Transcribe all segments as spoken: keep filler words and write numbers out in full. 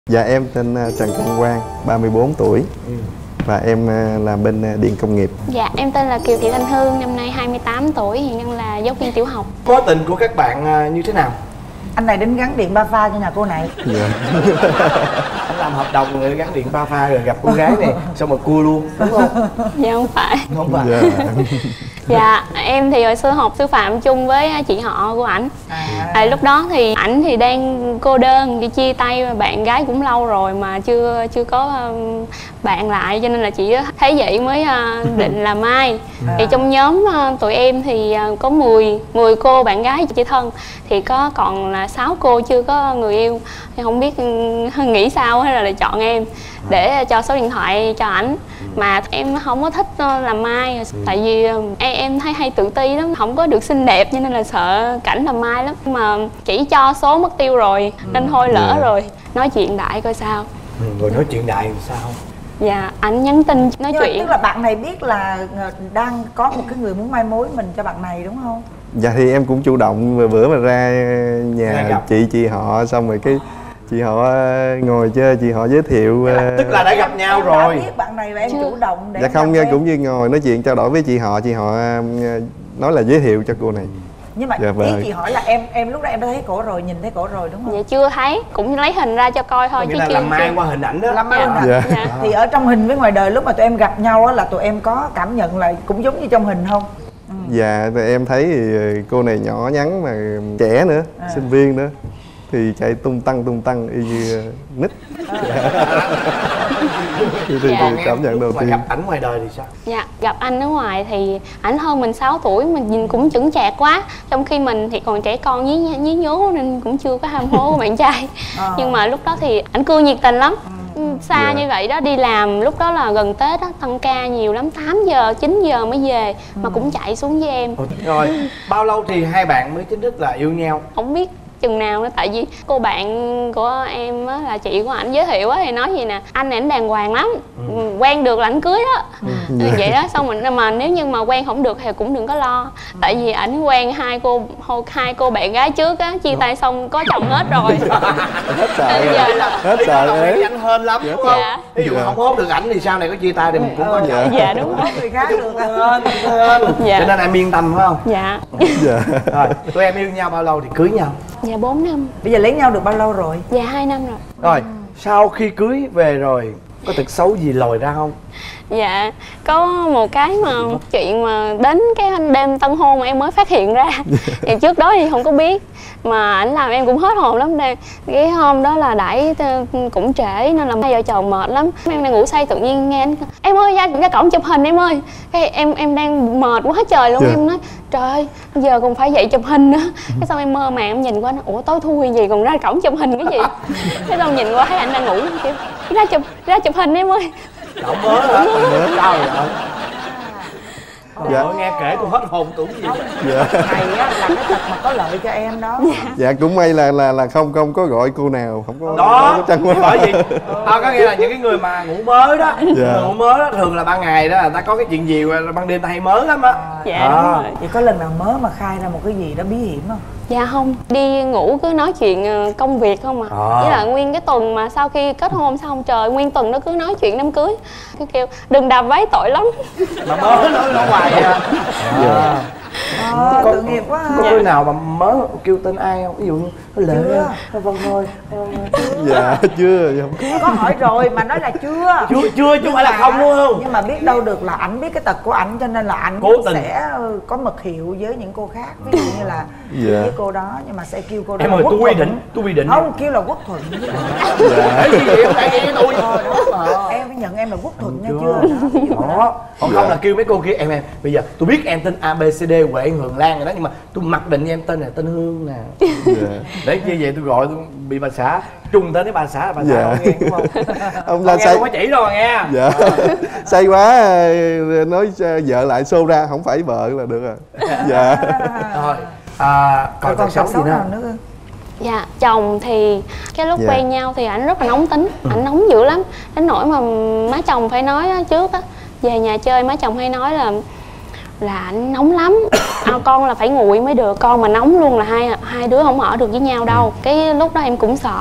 Dạ em tên Trần Công Quang, ba mươi tư tuổi. Ừ. Và em làm bên điện công nghiệp. Dạ em tên là Kiều Thị Thanh Hương, năm nay hai mươi tám tuổi, hiện đang là giáo viên tiểu học. Mối tình của các bạn như thế nào? Anh này đến gắn điện ba pha cho nhà cô này. Dạ. Anh làm hợp đồng rồi gắn điện ba pha rồi gặp cô gái này xong rồi cua luôn, đúng không? Dạ không phải. Không phải. Dạ. Dạ em thì hồi xưa học sư phạm chung với chị họ của ảnh. À. À, lúc đó thì ảnh thì đang cô đơn, đi chia tay bạn gái cũng lâu rồi mà chưa chưa có um, bạn lại, cho nên là chị thấy vậy mới uh, định làm mai. À. Thì trong nhóm uh, tụi em thì uh, có mười cô bạn gái chị thân, thì có còn là sáu cô chưa có người yêu, thì không biết nghĩ sao hay là lại chọn em để cho số điện thoại cho ảnh. Mà em không có thích làm mai, tại vì em, em thấy hay tự ti lắm, không có được xinh đẹp cho nên là sợ cảnh làm mai lắm. Mà chỉ cho số mất tiêu rồi nên thôi lỡ rồi, nói chuyện đại coi sao. Ừ, rồi nói chuyện đại sao? Dạ ảnh nhắn tin nói Nhưng chuyện. Tức là bạn này biết là đang có một cái người muốn mai mối mình cho bạn này đúng không? Dạ thì em cũng chủ động, bữa mà ra nhà chị chị họ xong rồi cái chị họ ngồi chơi, chị họ giới thiệu. Tức là đã gặp nhau em rồi. Đã biết bạn này và em chủ động để. Dạ không, cũng như ngồi nói chuyện trao đổi với chị họ, chị họ nói là giới thiệu cho cô này. Nhưng mà dạ, ý chị hỏi là em em lúc đó em đã thấy cổ rồi, nhìn thấy cổ rồi đúng không? Dạ chưa thấy, cũng lấy hình ra cho coi thôi. Chứ là chưa làm mai qua hình ảnh đó. Làm mai dạ. hình ảnh. Dạ. Dạ. Thì ở trong hình với ngoài đời lúc mà tụi em gặp nhau á là tụi em có cảm nhận là cũng giống như trong hình không? Ừ. Dạ thì em thấy thì cô này nhỏ nhắn mà trẻ nữa, à. Sinh viên nữa thì chạy tung tăng tung tăng y như nít. À. thì thì dạ. cảm nhận đầu tiên. Gặp ảnh ngoài đời thì sao? Dạ gặp anh ở ngoài thì ảnh hơn mình sáu tuổi, mình nhìn cũng chững chạc quá, trong khi mình thì còn trẻ con nhí nhí nhố nên cũng chưa có ham hố của bạn trai. À. Nhưng mà lúc đó thì ảnh cưa nhiệt tình lắm. Ừ. Xa yeah. như vậy đó, đi làm lúc đó là gần Tết á, tăng ca nhiều lắm, tám giờ, chín giờ mới về. Mà ừ. cũng chạy xuống với em. Rồi, bao lâu thì hai bạn mới chính thức là yêu nhau? Không biết chừng nào nữa, tại vì cô bạn của em á, là chị của ảnh giới thiệu á, thì nói gì nè, anh này ảnh đàng hoàng lắm, ừ. quen được là ảnh cưới đó. Ừ. Vậy đó, xong mình mà nếu như mà quen không được thì cũng đừng có lo, ừ. tại vì ảnh quen hai cô hai cô bạn gái trước á, chia tay xong có chồng hết rồi. Hết sợ rồi. Giờ là hết sợ đấy. Anh hên lắm đúng không? Dạ. Ví dụ dạ. không hốt được ảnh thì sau này có chia tay thì mình cũng có dạ. dạ đúng rồi. Người khác được hên, hên. Dạ. Cho nên em yên tâm phải không? Dạ. Dạ. Rồi, tụi em yêu nhau bao lâu thì cưới nhau? Dạ bốn năm. Bây giờ lấy nhau được bao lâu rồi? Dạ hai năm rồi. Rồi, ừ. sau khi cưới về rồi có tật xấu gì lòi ra không? Dạ, có một cái mà chuyện mà đến cái đêm tân hôn mà em mới phát hiện ra. Thì trước đó thì không có biết, mà ảnh làm em cũng hết hồn lắm. Đây cái hôm đó là đãi cũng trễ nên là hai vợ chồng mệt lắm, em đang ngủ say tự nhiên nghe anh em ơi ra, ra cổng chụp hình em ơi. Cái em em đang mệt quá trời luôn. Yeah. Em nói trời ơi giờ còn phải dậy chụp hình nữa. Cái xong em mơ màng em nhìn qua, ủa tối thui gì còn ra cổng chụp hình cái gì. Cái xong nhìn qua thấy anh đang ngủ, kiểu ra chụp ra chụp hình em ơi. Cậu mới hả? Sao vậy? Dạ. Nghe kể tôi hết hồn tưởng gì. Dạ. Này á là cái tật mà có lợi cho em đó. Dạ, dạ cũng may là là là không không có gọi cô nào, không có. Đó. Không có bởi vì à, có nghĩa là những cái người mà ngủ mới đó, dạ. ngủ mới đó thường là ban ngày đó người ta có cái chuyện gì ban đêm ta hay mớ lắm á. Dạ à. đúng rồi. Vậy có lần nào mớ mà khai ra một cái gì đó bí hiểm không? Dạ không, đi ngủ cứ nói chuyện công việc không à. à. Với là nguyên cái tuần mà sau khi kết hôn xong trời nguyên tuần nó cứ nói chuyện đám cưới. Cứ kêu đừng đạp váy tội lắm. Mà mớ nói nó hoài à. À. À, có, tội nghiệp quá ha. Có cái nào mà mớ kêu tên ai không? Ví dụ như Lệ vâng thôi. Dạ chưa, không có hỏi rồi mà nói là chưa. Chưa chưa chứ không phải là không đúng không? Nhưng mà biết đâu được là ảnh biết cái tật của ảnh cho nên là ảnh sẽ có mật hiệu với những cô khác, ví dụ như là dạ. với cô đó nhưng mà sẽ kêu cô đó. Em ơi tôi quy định, tôi quy định. Không kêu là Quốc Thuận. Dạ. Cái gì em đang nghe với tôi. Em phải nhận em là Quốc Thuận nha chưa? Đó. Còn không là kêu mấy cô kia em em bây giờ tôi biết em tên A B C D Huệ Hường Lan rồi đó, nhưng mà tôi mặc định em tên này tên Hương nè. Để như vậy tôi gọi tôi bị bà xã trùng tới với bà xã là bà xã dạ. Không nghe đúng không? Ông là say... không có chỉ đâu mà nghe. Dạ. Say quá nói vợ lại xô ra không phải vợ là được rồi. Dạ. Rồi. À, còn còn sống gì nữa? nữa? Dạ, chồng thì cái lúc dạ. quen nhau thì ảnh rất là nóng tính, ừ. ảnh nóng dữ lắm. Đến nỗi mà má chồng phải nói trước á, về nhà chơi má chồng hay nói là là anh nóng lắm. À, con là phải nguội mới được, con mà nóng luôn là hai hai đứa không ở được với nhau đâu. Cái lúc đó em cũng sợ,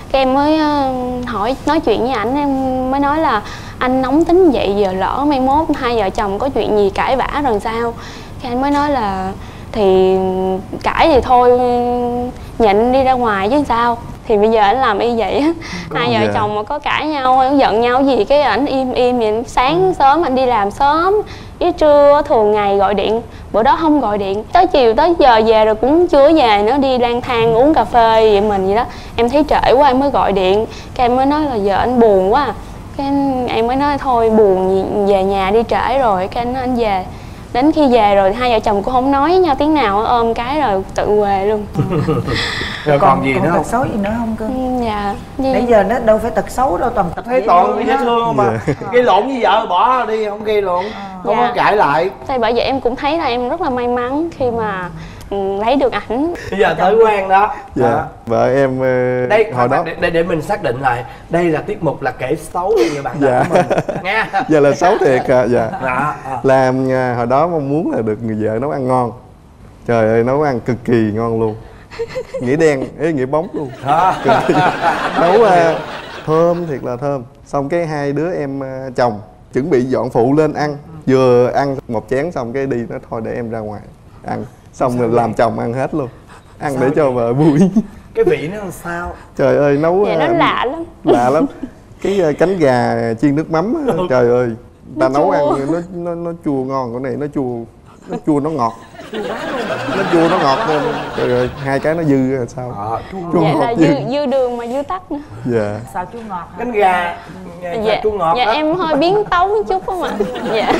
Cái em mới uh, hỏi nói chuyện với ảnh, em mới nói là anh nóng tính vậy, giờ lỡ mai mốt hai vợ chồng có chuyện gì cãi vã rồi sao. Cái anh mới nói là thì cãi thì thôi nhịn đi ra ngoài chứ sao. Thì bây giờ anh làm y vậy á. Hai vợ chồng mà có cãi nhau, giận nhau gì cái ảnh im im vậy. Sáng sớm anh đi làm sớm, với trưa thường ngày gọi điện, bữa đó không gọi điện. Tới chiều tới giờ về rồi cũng chưa về nữa, đi lang thang uống cà phê vậy mình vậy đó. Em thấy trễ quá em mới gọi điện. Cái em mới nói là giờ anh buồn quá. Cái anh, em mới nói thôi buồn về nhà đi trễ rồi. Cái anh nói anh về. Đến khi về rồi hai vợ chồng cũng không nói với nhau tiếng nào, ôm cái rồi tự về luôn. Rồi còn, còn gì còn nữa tật không? xấu gì nữa không cơ? Ừ, dạ. Bây giờ nó đâu phải tật xấu đâu, toàn tật Thấy toàn dễ thương không mà. Yeah. Gây lộn với vợ bỏ đi, không gây lộn, không Dạ. có cãi lại. Thì bởi vậy em cũng thấy là em rất là may mắn khi mà ừ, lấy được ảnh. Bây giờ tới Quang đó. Dạ. À. Vợ em uh, Đây hồi đó để, để để mình xác định lại, đây là tiết mục là kể xấu cho người bạn dạ. đời của mình nghe. Giờ là xấu thiệt à. Dạ. Đó, à. Làm uh, hồi đó mong muốn là được người vợ nấu ăn ngon. Trời ơi, nấu ăn cực kỳ ngon luôn. Nghĩa đen, ấy nghĩa bóng luôn. Cực kỳ. Nấu uh, thơm thiệt là thơm. Xong cái hai đứa em uh, chồng chuẩn bị dọn phụ lên ăn. Vừa ăn một chén xong cái đi nó thôi để em ra ngoài ăn. Xong rồi làm chồng ăn hết luôn. Ăn Sao để cho vợ vui. Cái vị nó làm sao? Trời ơi nấu Dạ nó uh, lạ lắm. lạ lắm. Cái uh, cánh gà chiên nước mắm á, trời ơi ta Nó nấu chua. ăn nó nó nó chua ngon, cái này nó chua nó chua nó ngọt, nó chua nó ngọt lên. Trời ơi hai cái nó dư rồi sao. À, chua Chua Dạ ngọt là dư. dư, dư đường mà dư tắc nữa. Dạ. Sao chú ngọt hả? cánh gà, gà Dạ, chua ngọt dạ đó. em hơi biến tấu một chút không ạ. Dạ.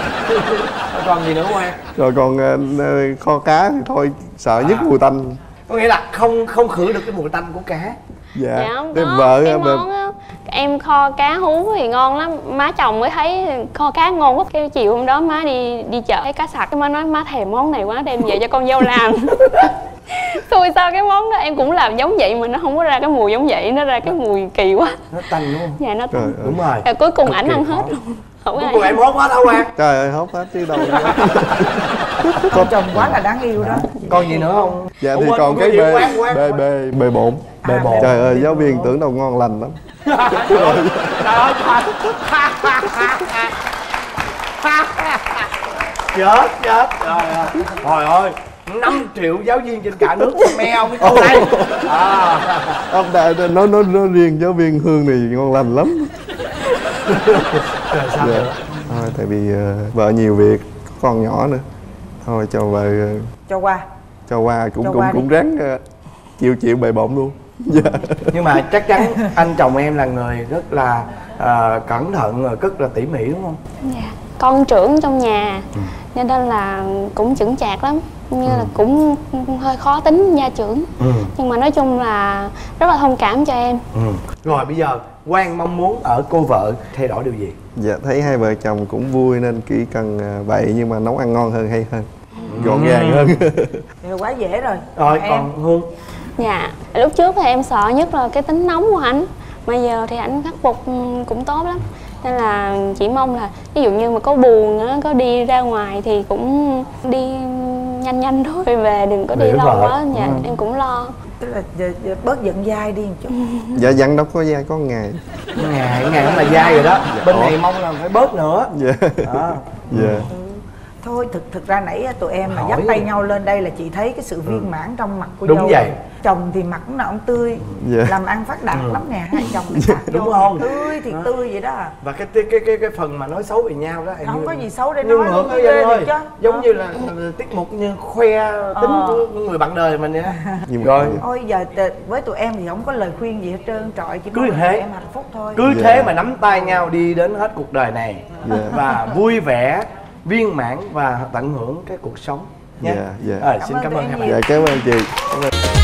Còn gì nữa Quang? Rồi còn uh, kho cá thì thôi sợ nhất À. mùi tanh. Có nghĩa là không không khử được cái mùi tanh của cá. Dạ, Dạ không cái có, vợ cái vợ món á, em kho cá hú thì ngon lắm. Má chồng mới thấy kho cá ngon quá. Cái chiều hôm đó má đi đi chợ thấy cá sặc, cái má nói má thèm món này quá đem về cho con dâu làm. Xui sao cái món đó em cũng làm giống vậy mà nó không có ra cái mùi giống vậy, nó ra cái mùi kỳ quá. Nó tanh đúng không? Dạ nó Trời ơi. Đúng rồi. Rồi cuối cùng Cực ảnh kỳ ăn khó. hết luôn. Không Cuối ai. cùng em hốt hết hả Quang? Trời ơi hốt hết chứ đâu. Con chồng quá là đáng yêu đó. Còn gì nữa không? Dạ Ủa, thì quên, còn có cái gì? bê Quang, Quang, bê Quang. bê bê bộn. Bê bộn. Trời ơi giáo viên tưởng đâu ngon lành lắm. Trời ơi, chết chết trời ơi, trời ơi, năm triệu giáo viên trên cả nước meo cái câu này. À. Ông đại nói nói nói riêng giáo viên Hương này ngon lành lắm. Rồi sao Dạ. nữa? Thôi tại vì uh, vợ nhiều việc, con nhỏ nữa. Thôi cho vợ uh, Cho qua. cho qua cũng Cho cũng qua cũng đi. ráng uh, chịu chịu bề bộn luôn. Dạ. Nhưng mà chắc chắn anh chồng em là người rất là à, cẩn thận rồi rất là tỉ mỉ đúng không? Dạ. Con trưởng trong nhà Ừ. cho nên là cũng chững chạc lắm, như là cũng hơi khó tính gia trưởng. Ừ. Nhưng mà nói chung là rất là thông cảm cho em. Ừ. Rồi bây giờ Quang mong muốn ở cô vợ thay đổi điều gì? Dạ thấy hai vợ chồng cũng vui nên chỉ cần uh, vậy nhưng mà nấu ăn ngon hơn hay hơn, gọn gàng hơn. Thì quá dễ rồi. Rồi Em. còn Hương? Dạ, lúc trước thì em sợ nhất là cái tính nóng của ảnh. Mà giờ thì ảnh khắc phục cũng tốt lắm. Nên là chỉ mong là ví dụ như mà có buồn á, có đi ra ngoài thì cũng đi nhanh nhanh thôi về, đừng có đi Để lâu vợ. quá. Dạ, Ừ. em cũng lo. Tức là giờ, giờ bớt giận dai đi một chút. Dạ dặn đâu có dai có ngày. Ngày ngày cũng là dai rồi đó. Bên Ủa? này mong là phải bớt nữa. Dạ. Đó. Dạ. Thôi thực thực ra nãy tụi em mà Hỏi dắt tay đi. nhau lên đây là chị thấy cái sự viên mãn trong mặt của Đúng dâu. vậy. Chồng thì mặt lúc nào ông tươi, Dạ. làm ăn phát đạt Ừ. lắm nè, hai chồng thì khác Đúng vô, không? tươi thì Đó. tươi vậy đó. Và cái cái cái cái, cái phần mà nói xấu về nhau đó Không như- có gì xấu để như nói ngược luôn, đó ghê Dân ơi. thiệt chứ. Giống Ờ. như là, là tiết mục như khoe tính Ờ. của người bạn đời mình vậy đó. Nhưng mà- Rồi Ôi giờ t- với tụi em thì không có lời khuyên gì hết trơn trọi, chỉ Cứ mong là thế. tụi em hạnh phúc thôi. cứ Dạ. thế mà nắm tay nhau đi đến hết cuộc đời này. Dạ. Và vui vẻ, viên mãn và tận hưởng cái cuộc sống nhé. Dạ, dạ. Rồi, Cảm xin ơn cảm tụi ơn em các bạn. nhiều. Dạ cảm ơn chị. Cảm ơn.